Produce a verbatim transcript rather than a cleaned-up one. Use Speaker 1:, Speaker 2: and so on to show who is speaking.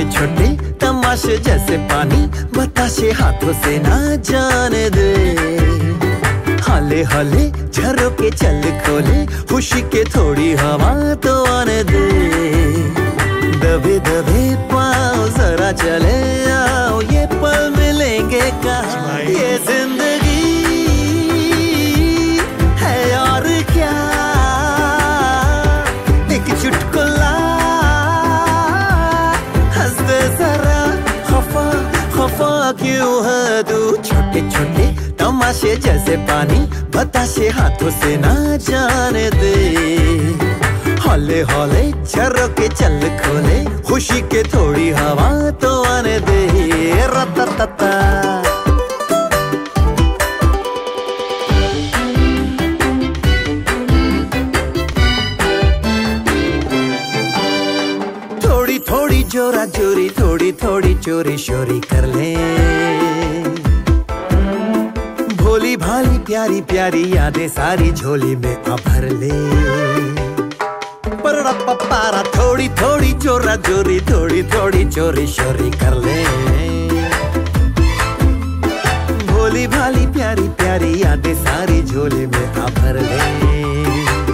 Speaker 1: छोटे तमाशे जैसे पानी बताशे हाथों से ना जाने दे। हाले हाले झरोके चल खोले खुशी के थोड़ी हवा तो आने दे। दबे दबे पाँव जरा चले आओ ये पल मिलेंगे कहाँ। ये जिंदगी है और क्या एक चुटकुला हंस दे जरा खफा खफा क्यों है तू। छोटे छोटे तमाशे जैसे पानी बताशे हाथों से ना जाने दे। हौले हौले झरोके चल खोले खुशी के थोड़ी हवा तो आने दे। रततता थोड़ी थोड़ी जोरा जोरी थोड़ी थोड़ी चोरी शोरी कर ले। भोली भाली प्यारी प्यारी यादें सारी झोली में आ भर ले। पर पारा थोड़ी थोड़ी चोरा चोरी थोड़ी थोड़ी चोरी शोरी कर ले। भोली भाली प्यारी प्यारी यादें सारी झोली में आ भर ले।